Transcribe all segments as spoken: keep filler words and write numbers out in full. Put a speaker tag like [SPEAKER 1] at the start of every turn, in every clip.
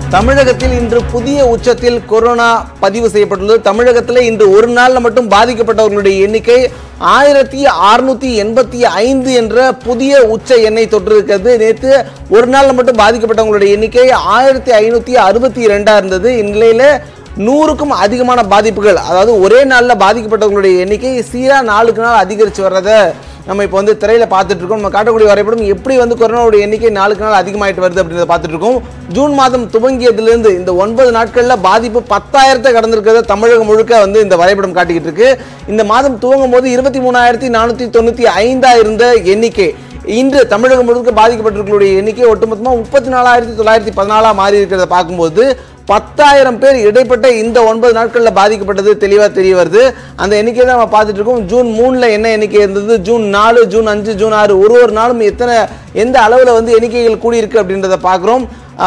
[SPEAKER 1] தமிழகத்தில் இன்று புதிய உச்சத்தில் கொரோனா பதிவு செய்யப்பட்டுள்ளது. தமிழகத்தில் இன்று ஒரு நாள்ல மட்டும் பாதிக்கப்பட்டவர்களுடைய எண்ணிக்கை ஆயிரத்தி அறுநூத்தி எண்பத்தி ஐந்து என்ற புதிய உச்ச எண்ணை தொற்றிருக்கிறது. நேற்று ஒரு நாள்ல மட்டும் பாதிக்கப்பட்டவங்களுடைய எண்ணிக்கை ஆயிரத்தி ஐநூத்தி அறுபத்தி இரண்டா இருந்தது. இந்நிலையில நூறுக்கும் அதிகமான பாதிப்புகள், அதாவது ஒரே நாள்ல பாதிக்கப்பட்டவங்களுடைய எண்ணிக்கை சீரா நாளுக்கு நாள் அதிகரித்து வர்றத நம்ம இப்போ வந்து திரையில பார்த்துட்டு இருக்கோம். நம்ம காட்டக்கூடிய வரைபடம் எப்படி வந்து கொரோனாவுடைய எண்ணிக்கை நாளுக்கு நாள் அதிகமாயிட்டு வருது அப்படின்றத பார்த்துட்டு இருக்கோம். ஜூன் மாதம் துவங்கியதிலிருந்து இந்த ஒன்பது நாட்கள்ல பாதிப்பு பத்தாயிரத்தை கடந்திருக்கிறத தமிழகம் முழுக்க வந்து இந்த வரைபடம் காட்டிக்கிட்டு இருக்கு. இந்த மாதம் துவங்கும் போது இருபத்தி மூணாயிரத்தி நானூத்தி தொண்ணூத்தி ஐந்தா இருந்த எண்ணிக்கை இன்று தமிழகம் முழுக்க பாதிக்கப்பட்டிருக்கக்கூடிய எண்ணிக்கை ஒட்டுமொத்தமாக முப்பத்தி நாலாயிரத்தி தொள்ளாயிரத்தி பதினாலா மாறி இருக்கிறத பார்க்கும்போது பத்தாயிரம் பேர் இடைப்பட்ட இந்த ஒன்பது நாட்களில் பாதிக்கப்பட்டது தெளிவாக தெரிய வருது. அந்த எண்ணிக்கை தான் நம்ம பார்த்துட்டு இருக்கோம். ஜூன் மூணுல என்ன எண்ணிக்கை இருந்தது, ஜூன் நாலு, ஜூன் அஞ்சு, ஜூன் ஆறு, ஒரு ஒரு நாளும் எத்தனை எந்த அளவில் வந்து எண்ணிக்கைகள் கூடியிருக்கு அப்படின்றத பார்க்குறோம்.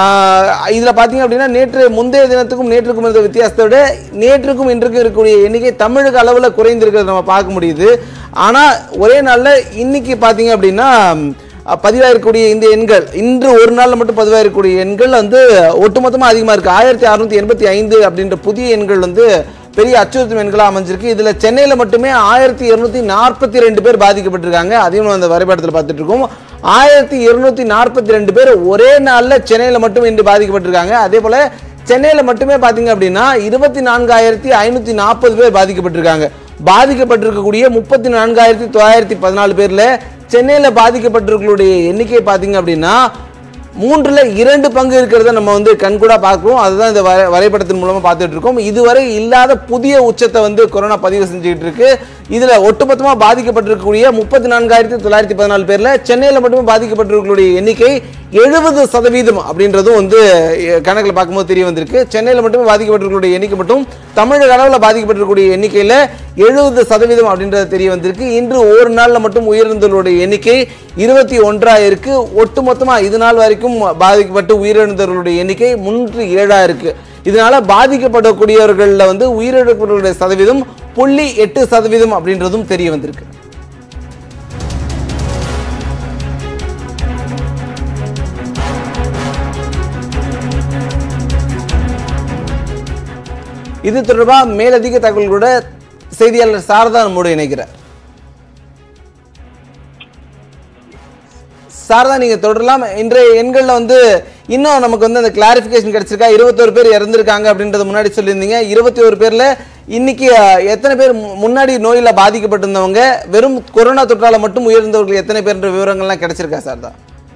[SPEAKER 1] இதில் பார்த்தீங்க அப்படின்னா நேற்று முந்தைய தினத்துக்கும் நேற்றுக்கும் இருந்த வித்தியாசத்தை விட நேற்றுக்கும் இன்றைக்கும் இருக்கக்கூடிய எண்ணிக்கை தமிழக அளவில் குறைந்திருக்கிறத நம்ம பார்க்க முடியுது. ஆனால் ஒரே நாளில் இன்னைக்கு பார்த்தீங்க அப்படின்னா பதிவாயிருக்கக்கூடிய இந்த எண்கள் இன்று ஒரு நாள்ல மட்டும் பதிவாயிருக்கக்கூடிய எண்கள் வந்து ஒட்டுமொத்தமாக அதிகமாக இருக்கு. ஆயிரத்தி அறுநூத்தி எண்பத்தி ஐந்து அப்படின்ற புதிய எண்கள் வந்து பெரிய அச்சுறுத்தும் எண்களாக அமைஞ்சிருக்கு. இதுல சென்னையில மட்டுமே ஆயிரத்தி இருநூத்தி நாற்பத்தி ரெண்டு பேர் பாதிக்கப்பட்டிருக்காங்க. அதையும் அந்த வரைபடத்தில் பார்த்துட்டு இருக்கோம். ஆயிரத்தி இருநூத்தி நாற்பத்தி ரெண்டு பேர் ஒரே நாள்ல சென்னையில மட்டும் இன்று பாதிக்கப்பட்டிருக்காங்க. அதே போல சென்னையில மட்டுமே பாத்தீங்க அப்படின்னா இருபத்தி நான்காயிரத்தி ஐநூத்தி நாற்பது பேர் பாதிக்கப்பட்டிருக்காங்க. பாதிக்கப்பட்டிருக்கக்கூடிய முப்பத்தி நான்காயிரத்தி தொள்ளாயிரத்தி பதினாலு பேர்ல சென்னையில பாதிக்கப்பட்டிருக்கக்கூடிய எண்ணிக்கை பாத்தீங்க அப்படின்னா மூன்றுல இரண்டு பங்கு இருக்கிறத நம்ம வந்து கண்கூடா பார்க்கிறோம். அதுதான் இந்த வரைபடத்தின் மூலமா பார்த்துட்டு இருக்கோம். இதுவரை இல்லாத புதிய உச்சத்தை வந்து கொரோனா பதிவு செஞ்சுக்கிட்டு இருக்கு. இதுல ஒட்டுமொத்தமா பாதிக்கப்பட்டிருக்கக்கூடிய முப்பத்தி நான்காயிரத்தி தொள்ளாயிரத்தி பதினாலு பேர்ல சென்னையில மட்டுமே பாதிக்கப்பட்டிருக்கக்கூடிய எண்ணிக்கை எழுபது சதவீதம் அப்படின்றதும் வந்து கணக்கில் பார்க்கும்போது தெரிய வந்திருக்கு. சென்னையில மட்டுமே பாதிக்கப்பட்டிருக்கக்கூடிய எண்ணிக்கை மட்டும் தமிழக அளவில் பாதிக்கப்பட்டிருக்கக்கூடிய எண்ணிக்கையில எழுபது சதவீதம் அப்படின்றது தெரிய வந்திருக்கு. இன்று ஒரு நாள்ல மட்டும் உயிரிழந்தவர்களுடைய எண்ணிக்கை இருபத்தி ஒன்றா இருக்கு. ஒட்டுமொத்தமா இது நாள் வரைக்கும் பாதிக்கப்பட்டு உயிரிழந்தவர்களுடைய எண்ணிக்கை முன்னூற்றி ஏழா இருக்கு. இதனால பாதிக்கப்படக்கூடியவர்கள்ல வந்து உயிரிழப்புகளுடைய சதவீதம் புள்ளி எட்டு சதவீதம் அப்படின்றதும் தெரிய வந்திருக்கு. இது தொடர்பாக மேலதிக தகவல்களோட செய்தியாளர் சாரதா நம்மோடு இணைக்கிறார். சாரதா, நீங்க தொடரலாம். இன்றைய எண்கள்ல வந்து இன்னும் நமக்கு வந்து அந்த கிளாரிபிகேஷன் கிடைச்சிருக்கா? இருபத்தோரு பேர் இறந்திருக்காங்க அப்படின்றத முன்னாடி சொல்லியிருந்தீங்க. இருபத்தி ஒரு பேர்ல இன்னைக்கு எத்தனை பேர் முன்னாடி நோயில பாதிக்கப்பட்டிருந்தவங்க, வெறும் கொரோனா தொற்றால மட்டும் உயிரிழந்தவர்கள் எத்தனை பேர் விவரங்கள்லாம் கிடைச்சிருக்கா சாரதா?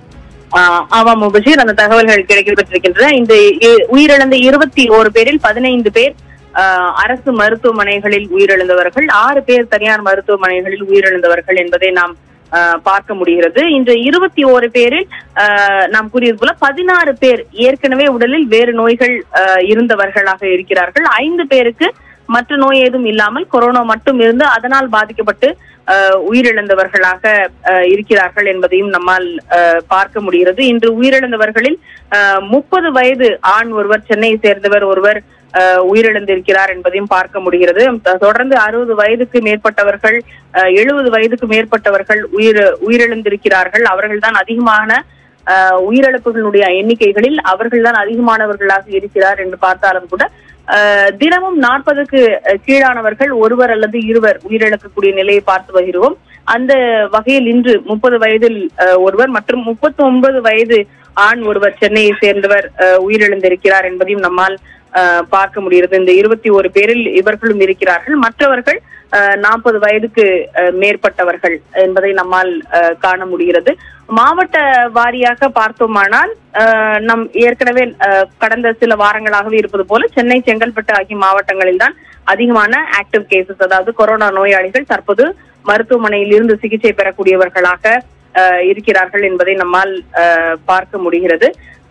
[SPEAKER 2] ஆமாம் முபஷீர், அந்த தகவல்கள் கிடைக்கப்பட்டிருக்கின்றன. இந்த உயிரிழந்த இருபத்தி ஓரு பேரில் பதினைந்து பேர் அரசு மருத்துவமனைகளில் உயிரிழந்தவர்கள், ஆறு பேர் தனியார் மருத்துவமனைகளில் உயிரிழந்தவர்கள் என்பதை நாம் பார்க்க முடிகிறது. இந்த இருபத்தி ஓரு பேரில் நாம் கூறியது போல பதினாறு பேர் ஏற்கனவே உடலில் வேறு நோய்கள் இருந்தவர்களாக இருக்கிறார்கள். ஐந்து பேருக்கு மற்ற நோய் ஏதும் இல்லாமல் கொரோனா மட்டும் இருந்து அதனால் பாதிக்கப்பட்டு உயிரிழந்தவர்களாக இருக்கிறார்கள் என்பதையும் நம்மால் பார்க்க முடிகிறது. இன்று உயிரிழந்தவர்களில் முப்பது வயது ஆண் ஒருவர், சென்னையை சேர்ந்தவர் ஒருவர் உயிரிழந்திருக்கிறார் என்பதையும் பார்க்க முடிகிறது. தொடர்ந்து அறுபது வயதுக்கு மேற்பட்டவர்கள், எழுபது வயதுக்கு மேற்பட்டவர்கள் உயிர் உயிரிழந்திருக்கிறார்கள். அவர்கள் தான் அதிகமான உயிரிழப்புகளுடைய எண்ணிக்கைகளில் அவர்கள் தான் அதிகமானவர்களாக இருக்கிறார் என்று பார்த்தாலும் கூட தினமும் நாற்பதுக்கு கீழானவர்கள் ஒருவர் அல்லது இருவர் உயிரிழக்கக்கூடிய நிலையை பார்த்து வருகிறோம். அந்த வகையில் இன்று முப்பது வயதில் ஒருவர் மற்றும் முப்பத்தி ஒன்பது வயது ஆண் ஒருவர், சென்னையை சேர்ந்தவர் உயிரிழந்திருக்கிறார் என்பதையும் நம்மால் பார்க்க முடிகிறது. இந்த இருபத்தி ஒரு பேரில் இவர்களும் இருக்கிறார்கள். மற்றவர்கள் நாற்பது வயதுக்கு மேற்பட்டவர்கள் என்பதை நம்மால் காண முடிகிறது. மாவட்ட வாரியாக பார்த்தோமானால் நம் ஏற்கனவே கடந்த சில வாரங்களாகவே இருப்பது போல சென்னை, செங்கல்பட்டு ஆகிய மாவட்டங்களில் தான் அதிகமான ஆக்டிவ் கேசஸ், அதாவது கொரோனா நோயாளிகள் தற்போது மருத்துவமனையில் இருந்து சிகிச்சை பெறக்கூடியவர்களாக இருக்கிறார்கள் என்பதை நம்மால் பார்க்க முடிகிறது.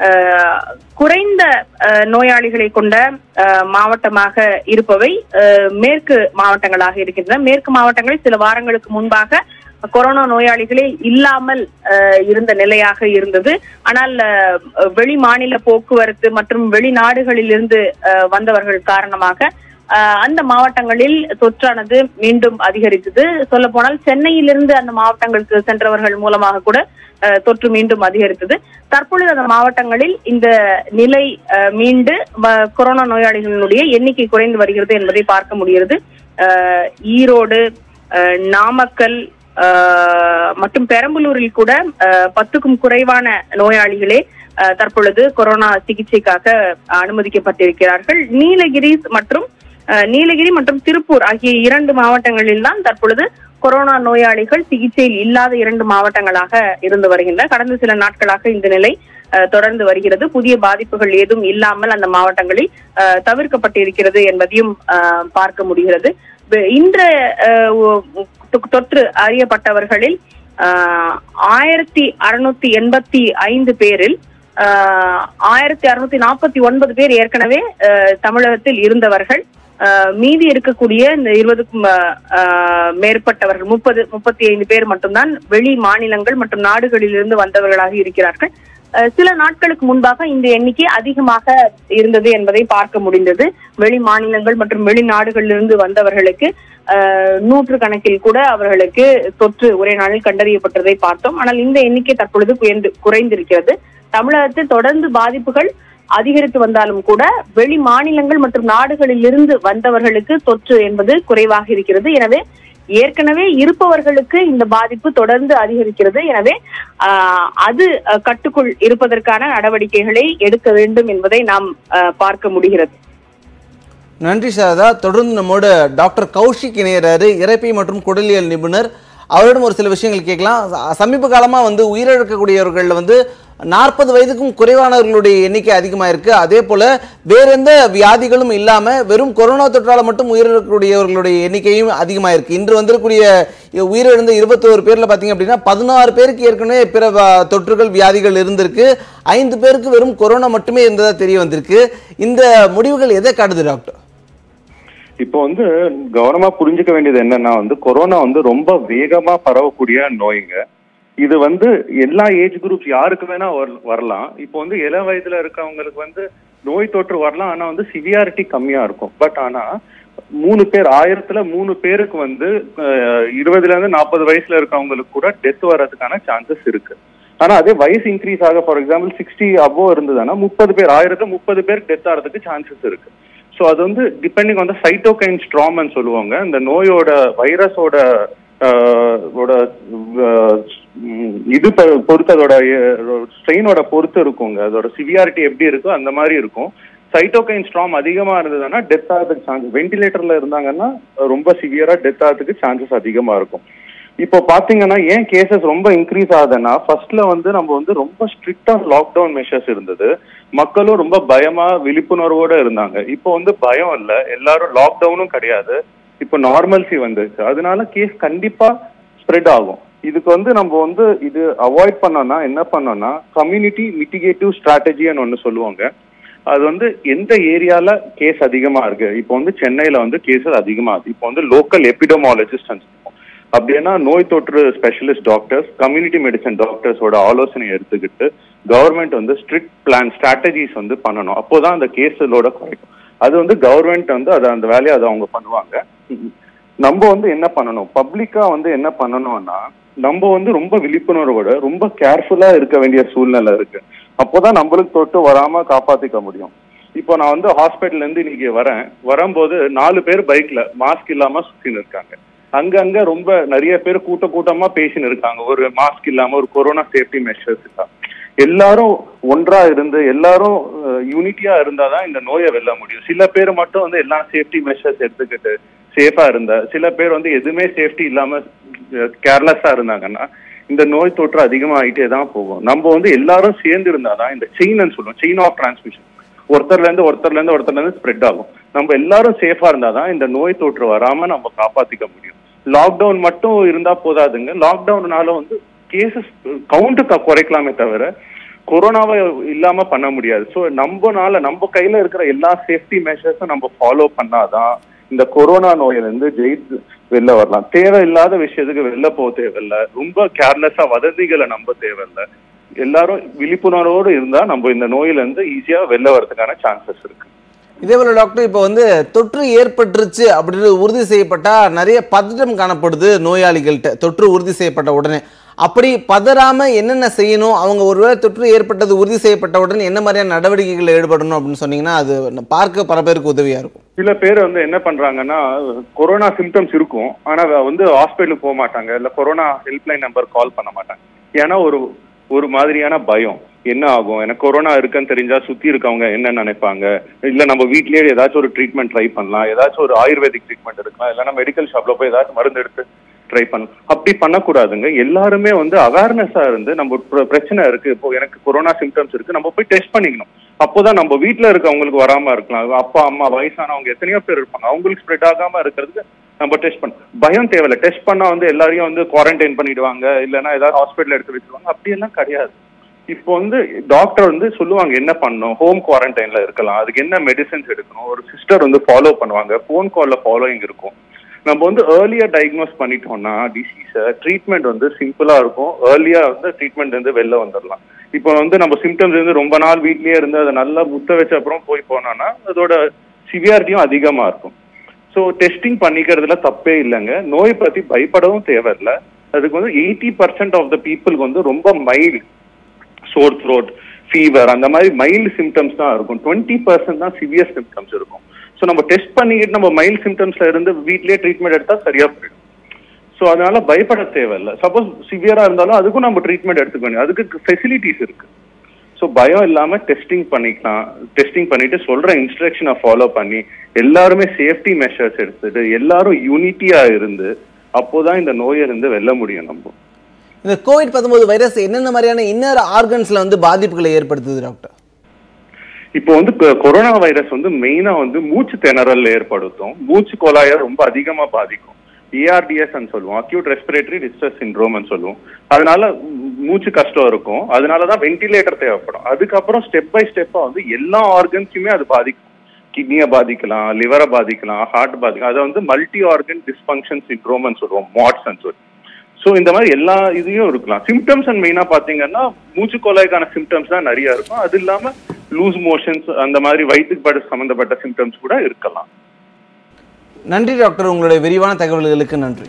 [SPEAKER 2] குறைந்த நோயாளிகளை கொண்ட மாவட்டமாக இருப்பவை மேற்கு மாவட்டங்களாக இருக்கின்றன. மேற்கு மாவட்டங்களில் சில வாரங்களுக்கு முன்பாக கொரோனா நோயாளிகளே இல்லாமல் இருந்த நிலையாக இருந்தது. ஆனால் வெளி மாநில போக்குவரத்து மற்றும் வெளிநாடுகளில் இருந்து வந்தவர்கள் காரணமாக அந்த மாவட்டங்களில் தொற்றானது மீண்டும் அதிகரித்தது. சொல்ல போனால் சென்னையிலிருந்து அந்த மாவட்டங்களுக்கு சென்றவர்கள் மூலமாக கூட தொற்று மீண்டும் அதிகரித்தது. தற்பொழுது அந்த மாவட்டங்களில் இந்த நிலை மீண்டு கொரோனா நோயாளிகளினுடைய எண்ணிக்கை குறைந்து வருகிறது என்பதை பார்க்க முடிகிறது. ஈரோடு, நாமக்கல் மற்றும் பெரம்பலூரில் கூட பத்துக்கும் குறைவான நோயாளிகளே தற்பொழுது கொரோனா சிகிச்சைக்காக அனுமதிக்கப்பட்டிருக்கிறார்கள். நீலகிரி மற்றும் நீலகிரி மற்றும் திருப்பூர் ஆகிய இரண்டு மாவட்டங்களில் தான் தற்பொழுது கொரோனா நோயாளிகள் சிகிச்சையில் இல்லாத இரண்டு மாவட்டங்களாக இருந்து வருகின்றன. கடந்த சில நாட்களாக இந்த நிலை தொடர்ந்து வருகிறது. புதிய பாதிப்புகள் ஏதும் இல்லாமல் அந்த மாவட்டங்களில் தவிர்க்கப்பட்டிருக்கிறது என்பதையும் பார்க்க முடிகிறது. இன்ற தொற்று அறியப்பட்டவர்களில் ஆயிரத்தி அறுநூத்தி எண்பத்தி ஐந்து பேரில் ஆயிரத்தி அறுநூத்தி நாற்பத்தி ஒன்பது பேர் ஏற்கனவே தமிழகத்தில் இருந்தவர்கள். மீதி இருக்கக்கூடிய இந்த இருபதுக்கும் மேற்பட்டவர்கள் முப்பது முப்பத்தி ஐந்து பேர் மட்டும்தான் வெளி மாநிலங்கள் மற்றும் நாடுகளில் இருந்து வந்தவர்களாக இருக்கிறார்கள். சில நாட்களுக்கு முன்பாக இந்த எண்ணிக்கை அதிகமாக இருந்தது என்பதை பார்க்க முடிந்தது. வெளி மாநிலங்கள் மற்றும் வெளிநாடுகளிலிருந்து வந்தவர்களுக்கு நூற்று கணக்கில் கூட அவர்களுக்கு தொற்று ஒரே நாளில் கண்டறியப்பட்டதை பார்த்தோம். ஆனால் இந்த எண்ணிக்கை தற்பொழுது குறைந்திருக்கிறது. தமிழகத்தில் தொடர்ந்து பாதிப்புகள் அதிகரித்து வந்தாலும் கூட வெளி மாநிலங்கள் மற்றும் நாடுகளில் இருந்து வந்தவர்களுக்கு தொற்று என்பது குறைவாக இருக்கிறது. எனவே ஏற்கனவே இருப்பவர்களுக்கு இந்த பாதிப்பு தொடர்ந்து அதிகரிக்கிறது. எனவே அது கட்டுக்குள் இருப்பதற்கான நடவடிக்கைகளை எடுக்க வேண்டும் என்பதை நாம் பார்க்க முடிகிறது.
[SPEAKER 1] நன்றி சாரதா. தொடர்ந்து நம்மோட டாக்டர் கௌஷிக் இணையராரு, இரைப்பை மற்றும் குடலியல் நிபுணர். அவரிடம் ஒரு சில விஷயங்கள் கேட்கலாம். சமீப காலமா வந்து உயிரிழக்கக்கூடியவர்கள் வந்து நாற்பது வயதுக்கும் குறைவானவர்களுடைய எண்ணிக்கை அதிகமாக இருக்கு. அதே போல வேற எந்த வியாதிகளும் இல்லாம வெறும் கொரோனா தொற்றால மட்டும் உயிரிழக்கக்கூடியவர்களுடைய எண்ணிக்கையும் அதிகமாக இருக்கு. இன்று வந்திருக்கூடிய உயிரிழந்த இருபத்தோரு பேர்ல பாத்தீங்க அப்படின்னா பதினாறு பேருக்கு ஏற்கனவே பிற தொற்றுகள் வியாதிகள் இருந்திருக்கு. ஐந்து பேருக்கு வெறும் கொரோனா மட்டுமே இருந்ததா தெரிய வந்திருக்கு. இந்த முடிவுகள் எதை காட்டுது டாக்டர்?
[SPEAKER 3] இப்போ வந்து கவனமா புரிஞ்சுக்க வேண்டியது என்னன்னா வந்து கொரோனா வந்து ரொம்ப வேகமா பரவக்கூடிய நோய்ங்க. இது வந்து எல்லா ஏஜ் குரூப்ஸ் யாருக்கு வேணா வரலாம். இப்போ வந்து இளம் வயதுல இருக்கவங்களுக்கு வந்து நோய் தொற்று வரலாம், ஆனா வந்து சிவியாரிட்டி கம்மியா இருக்கும். பட் ஆனா மூணு பேர் ஆயிரத்துல மூணு பேருக்கு வந்து இருபதுல இருந்து நாற்பது வயசுல இருக்கவங்களுக்கு கூட டெத் வர்றதுக்கான சான்சஸ் இருக்கு. ஆனா அதே வயசு இன்க்ரீஸ் ஆக ஃபார் எக்ஸாம்பிள் சிக்ஸ்டி அபோவ் இருந்ததுன்னா முப்பது பேர் ஆயிரத்துல முப்பது பேருக்கு டெத் ஆகிறதுக்கு சான்சஸ் இருக்கு. ஸோ அது வந்து டிபெண்டிங் ஆன் த சைட்டோகைன் ஸ்ட்ராம்னு சொல்லுவாங்க. இந்த நோயோட வைரஸோட இது பொறுத்து அதோட ஸ்ட்ரெயினோட பொறுத்து இருக்குங்க. அதோட சிவியாரிட்டி எப்படி இருக்கோ அந்த மாதிரி இருக்கும். சைட்டோகைன் ஸ்ட்ராம் அதிகமா இருந்ததுன்னா டெத் ஆகிறதுக்கு சான்சஸ், வெண்டிலேட்டர்ல இருந்தாங்கன்னா ரொம்ப சிவியரா டெத் ஆகிறதுக்கு சான்சஸ் அதிகமா இருக்கும். இப்போ பாத்தீங்கன்னா ஏன் கேசஸ் ரொம்ப இன்க்ரீஸ் ஆகுதுன்னா ஃபர்ஸ்ட்ல வந்து நம்ம வந்து ரொம்ப ஸ்ட்ரிக்டா லாக்டவுன் மெஷர்ஸ் இருந்தது. மக்களும் ரொம்ப பயமா விழிப்புணர்வோட இருந்தாங்க. இப்போ வந்து பயம் இல்லை, எல்லாரும் லாக்டவுனும் கிடையாது, இப்போ நார்மல்சி வந்துருச்சு. அதனால கேஸ் கண்டிப்பா ஸ்ப்ரெட் ஆகும். இதுக்கு வந்து நம்ம வந்து இது அவாய்ட் பண்ணோம்னா என்ன பண்ணோம்னா கம்யூனிட்டி மிட்டிகேட்டிவ் ஸ்ட்ராட்டஜின்னு ஒன்று சொல்லுவாங்க. அது வந்து எந்த ஏரியால கேஸ் அதிகமா இருக்கு, இப்போ வந்து சென்னையில வந்து கேசஸ் அதிகமா இருக்கு. இப்போ வந்து லோக்கல் எபிடமாலஜிஸ்ட் அப்படின்னா நோய் தொற்று ஸ்பெஷலிஸ்ட் டாக்டர்ஸ், கம்யூனிட்டி மெடிசன் டாக்டர்ஸோட ஆலோசனை எடுத்துக்கிட்டு கவர்மெண்ட் வந்து ஸ்ட்ரிக்ட் பிளான் ஸ்ட்ராட்டஜிஸ் வந்து பண்ணணும். அப்போதான் அந்த கேஸோட குறைக்கும். அது வந்து கவர்மெண்ட் வந்து அதை அந்த வேலையை அதை அவங்க பண்ணுவாங்க. நம்ம வந்து என்ன பண்ணணும், பப்ளிக்கா வந்து என்ன பண்ணணும்னா நம்ம வந்து ரொம்ப விழிப்புணர்வோட ரொம்ப கேர்ஃபுல்லா இருக்க வேண்டிய சூழ்நிலை இருக்கு. அப்போதான் நம்மளுக்கு தொட்டு வராம காப்பாத்திக்க முடியும். இப்போ நான் வந்து ஹாஸ்பிட்டல்ல இருந்து இன்னைக்கு வரேன், வரும்போது நாலு பேர் பைக்ல மாஸ்க் இல்லாம சுத்தின்னு இருக்காங்க. அங்கங்க ரொம்ப நிறைய பேர் கூட்ட கூட்டமா பேசின்னு இருக்காங்க ஒரு மாஸ்க் இல்லாம, ஒரு கொரோனா சேஃப்டி மெஷர்ஸ். எல்லாரும் ஒன்றா இருந்து எல்லாரும் யூனிட்டியா இருந்தாதான் இந்த நோயை வெல்ல முடியும். சில பேர் மட்டும் வந்து எல்லா சேஃப்டி மெஷர்ஸ் எடுத்துக்கிட்டு சேஃபா இருந்த, சில பேர் வந்து எதுவுமே சேஃப்டி இல்லாம கேர்லெஸ்ஸா இருந்தாங்கன்னா இந்த நோய் தொற்று அதிகமாகிட்டே தான் போகும். நம்ம வந்து எல்லாரும் சேர்ந்து இருந்தாதான் இந்த செயின்னு சொல்லுவோம், செயின் ஆஃப் டிரான்ஸ்மிஷன், ஒருத்தர்ல இருந்து ஒருத்தர்ல இருந்து ஒருத்தர்ல இருந்து ஸ்ப்ரெட் ஆகும். நம்ம எல்லாரும் சேஃபா இருந்தாதான் இந்த நோய் தொற்று வராம நம்ம காப்பாத்திக்க முடியும். லாக்டவுன் மட்டும் இருந்தா போதாதுங்க. லாக்டவுன்னால வந்து கேசஸ் கவுண்ட் குறைக்கலாமே தவிர கொரோனாவை இல்லாம பண்ண முடியாது. ஸோ நம்மனால நம்ம கையில இருக்கிற எல்லா சேஃப்டி மெஷர்ஸும் நம்ம ஃபாலோ பண்ணாதான் இந்த கொரோனா நோயிலிருந்து ஜெயித்து வெளில வரலாம். தேவையில்லாத விஷயத்துக்கு வெளில போக தேவையில்லை, ரொம்ப கேர்லெஸ்ஸா வதந்திகளை நம்ப தேவையில்லை. எல்லாரும் விழிப்புணர்வோடு இருந்தா நம்ம இந்த நோயில இருந்து ஈஸியா வெளில வரதுக்கான சான்சஸ் இருக்கு.
[SPEAKER 1] இதேபோல டாக்டர் இப்போ வந்து தொற்று ஏற்பட்டுருச்சு அப்படின்னு உறுதி செய்யப்பட்டா நிறைய பதட்டம் காணப்படுது நோயாளிகள்கிட்ட தொற்று உறுதி செய்யப்பட்ட உடனே. அப்படி பதறாம என்னென்ன செய்யணும், அவங்க ஒருவேளை தொற்று ஏற்பட்டது உறுதி செய்யப்பட்ட உடனே என்ன மாதிரியான நடவடிக்கைகள் ஈடுபடணும் அப்படின்னு சொன்னீங்கன்னா அது பார்க்க பல பேருக்கு உதவியா இருக்கும்.
[SPEAKER 3] சில பேர் வந்து என்ன பண்றாங்கன்னா கொரோனா சிம்டம்ஸ் இருக்கும், ஆனா வந்து ஹாஸ்பிட்டலுக்கு போக மாட்டாங்க, இல்ல கொரோனா ஹெல்ப்லைன் நம்பர் கால் பண்ண மாட்டாங்க. ஏன்னா ஒரு ஒரு மாதிரியான பயம், என்ன ஆகும், எனக்கு கொரோனா இருக்குன்னு தெரிஞ்சா சுத்தி இருக்கவங்க என்ன நினைப்பாங்க, இல்ல நம்ம வீட்லயே ஏதாச்சும் ஒரு ட்ரீட்மெண்ட் ட்ரை பண்ணலாம், ஏதாச்சும் ஒரு ஆயுர்வேதிக் ட்ரீட்மெண்ட் இருக்கலாம், இல்லைன்னா மெடிக்கல் ஷாப்ல போய் ஏதாச்சும் மருந்து எடுத்து ட்ரை பண்ணலாம். அப்படி பண்ணக்கூடாதுங்க. எல்லாருமே வந்து அவேர்னஸா இருந்து நம்ம பிரச்சனை இருக்கு, இப்போ எனக்கு கொரோனா சிம்டம்ஸ் இருக்கு, நம்ம போய் டெஸ்ட் பண்ணிக்கணும். அப்போதான் நம்ம வீட்டுல இருக்கவங்களுக்கு வராம இருக்கலாம். அப்பா அம்மா வயசானவங்க எத்தனையோ பேர் இருப்பாங்க, அவங்களுக்கு ஸ்ப்ரெட் ஆகாம இருக்கிறதுக்கு நம்ம டெஸ்ட் பண்ண பயம் தேவையில்லை. டெஸ்ட் பண்ணா வந்து எல்லாரையும் வந்து குவாரண்டைன் பண்ணிடுவாங்க, இல்லைன்னா ஏதாவது ஹாஸ்பிட்டல் எடுத்து வச்சிருவாங்க. அப்படியெல்லாம் கிடையாது. இப்போ வந்து டாக்டர் வந்து சொல்லுவாங்க என்ன பண்ணணும், ஹோம் குவாரண்டைன்ல இருக்கலாம், அதுக்கு என்ன மெடிசன்ஸ் எடுக்கணும், ஒரு சிஸ்டர் வந்து ஃபாலோ பண்ணுவாங்க, ஃபோன் கால்ல ஃபாலோயிங் இருக்கும். நம்ம வந்து ஏர்லியா டயக்னோஸ் பண்ணிட்டோம்னா டிசீஸை ட்ரீட்மெண்ட் வந்து சிம்பிளா இருக்கும். ஏர்லியா வந்து ட்ரீட்மெண்ட் வந்து வெளில வந்துடலாம். இப்போ வந்து நம்ம சிம்டம்ஸ் வந்து ரொம்ப நாள் வீட்லயே இருந்து அதை நல்லா முத்த வச்ச அப்புறம் போய் போனோம்னா அதோட சிவியாரிட்டியும் அதிகமா இருக்கும். ஸோ டெஸ்டிங் பண்ணிக்கிறதுல தப்பே இல்லைங்க. நோய் பத்தி பயப்படவும் தேவையில்லை. அதுக்கு வந்து எயிட்டி பர்சன்ட் ஆஃப் த பீப்புளுக்கு வந்து ரொம்ப மைல்டு சோர் த்ரோட், ஃபீவர் அந்த மாதிரி மைல்டு சிம்டம்ஸ் தான் இருக்கும். டுவெண்ட்டி பர்சன்ட் தான் சிவியர் சிம்டம்ஸ் இருக்கும். ஸோ நம்ம டெஸ்ட் பண்ணிக்கிட்டு நம்ம மைல்டு சிம்டம்ஸ்ல இருந்து வீட்லயே ட்ரீட்மெண்ட் எடுத்தா சரியா போயிடும். ஸோ அதனால பயப்பட தேவையில்லை. சப்போஸ் சிவியரா இருந்தாலும் அதுக்கும் நம்ம ட்ரீட்மெண்ட் எடுத்துக்க வேண்டிய அதுக்கு ஃபெசிலிட்டிஸ் இருக்கு. ஸோ பயம் இல்லாம டெஸ்டிங் பண்ணிக்கலாம். டெஸ்டிங் பண்ணிட்டு சொல்ற இன்ஸ்ட்ரக்ஷனை ஃபாலோ பண்ணி எல்லாருமே சேஃப்டி மெஷர்ஸ் எடுத்துட்டு எல்லாரும் யூனிட்டியா இருந்து அப்போதான் இந்த நோயை இருந்து வெல்ல முடியும். நம்ம
[SPEAKER 1] இந்த கோவிட் பத்தொன்பது வைரஸ் என்னென்ன மாதிரியான இன்னர் ஆர்கன்ஸ்ல வந்து பாதிப்புகளை ஏற்படுத்துது டாக்டர்?
[SPEAKER 3] இப்போ வந்து கொரோனா வைரஸ் வந்து மெயினா வந்து மூச்சு திணறல் ஏற்படுத்தும், மூச்சு குழாயை ரொம்ப அதிகமா பாதிக்கும். ஏஆர்டிஎஸ் சொல்லுவோம், அக்யூட் ரெஸ்பிரேட்டரி டிஸ்ட்ரெஸ் சிண்ட்ரோம் சொல்லுவோம். அதனால மூச்சு கஷ்டம் இருக்கும், அதனாலதான் வென்டிலேட்டர் தேவைப்படும். அதுக்கப்புறம் ஸ்டெப் பை ஸ்டெப்பா வந்து எல்லா ஆர்கன்ஸுமே அது பாதிக்கும். கிட்னியை பாதிக்கலாம், லிவரை பாதிக்கலாம், ஹார்ட் பாதிக்கலாம். அதை வந்து மல்டி ஆர்கன் டிஸ்பங்க்ஷன் சிண்ட்ரோம் சொல்லுவோம், மாட்ஸ் சொல்லி. ஸோ இந்த மாதிரி எல்லா இதையும் இருக்கலாம். சிம்டம்ஸ் அண்ட் மெயினா பாத்தீங்கன்னா மூச்சு குழாய்க்கான சிம்டம்ஸ் தான் நிறைய இருக்கும். அது இல்லாம லூஸ் மோஷன்ஸ் அந்த மாதிரி வயிற்றுப்பாடு சம்பந்தப்பட்ட சிம்டம்ஸ் கூட இருக்கலாம்.
[SPEAKER 1] நன்றி டாக்டர், உங்களுடைய விரிவான தகவல்களுக்கு நன்றி.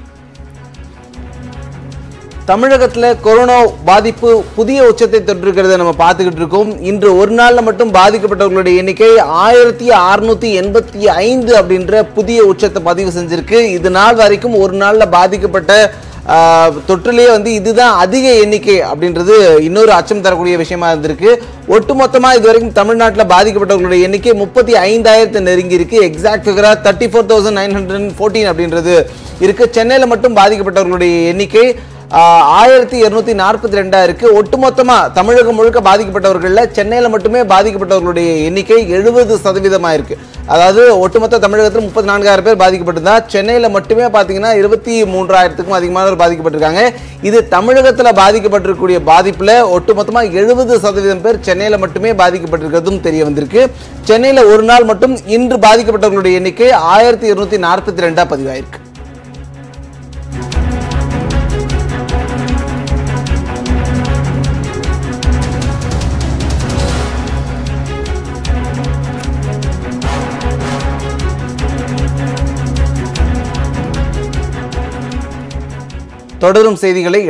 [SPEAKER 1] தமிழகத்தில் கொரோனா பாதிப்பு புதிய உச்சத்தை தொற்றிருக்கிறத நம்ம பார்த்துக்கிட்டு இருக்கோம். இன்று ஒரு நாள்ல மட்டும் பாதிக்கப்பட்டவர்களுடைய எண்ணிக்கை ஆயிரத்தி அறுநூத்தி எண்பத்தி ஐந்து அப்படின்ற புதிய உச்சத்தை பதிவு செஞ்சிருக்கு. இது நாள் வரைக்கும் ஒரு நாள்ல பாதிக்கப்பட்ட தொற்றுலேயே வந்து இதுதான் அதிக எண்ணிக்கை அப்படின்றது இன்னொரு அச்சம் தரக்கூடிய விஷயமா இருந்திருக்கு. ஒட்டுமொத்தமா இதுவரைக்கும் தமிழ்நாட்டில் பாதிக்கப்பட்டவர்களுடைய எண்ணிக்கை முப்பத்தி ஐந்தாயிரத்து நெருங்கி இருக்கு. எக்ஸாக்ட் ஃபிகரா thirty four thousand nine hundred fourteen அப்படின்றது இருக்கு. சென்னையில் மட்டும் பாதிக்கப்பட்டவர்களுடைய எண்ணிக்கை ஆயிரத்தி இருநூத்தி நாற்பத்தி ரெண்டா இருக்கு. ஒட்டுமொத்தமா தமிழகம் முழுக்க பாதிக்கப்பட்டவர்கள்ல சென்னையில மட்டுமே பாதிக்கப்பட்டவர்களுடைய எண்ணிக்கை எழுபது சதவீதமா இருக்கு. அதாவது ஒட்டுமொத்த தமிழகத்தில் முப்பத்தி நான்காயிரம் பேர் பாதிக்கப்பட்டிருந்தா சென்னையில மட்டுமே பாத்தீங்கன்னா இருபத்தி மூன்றாயிரத்துக்கும் அதிகமானவர் பாதிக்கப்பட்டிருக்காங்க. இது தமிழகத்துல பாதிக்கப்பட்டிருக்கக்கூடிய பாதிப்புல ஒட்டுமொத்தமா எழுபது சதவீதம் பேர் சென்னையில மட்டுமே பாதிக்கப்பட்டிருக்கிறதும் தெரிய வந்திருக்கு. சென்னையில ஒரு நாள் மட்டும் இன்று பாதிக்கப்பட்டவர்களுடைய எண்ணிக்கை ஆயிரத்தி இருநூத்தி நாற்பத்தி ரெண்டா பதிவாயிருக்கு. தொடரும் செய்திகளை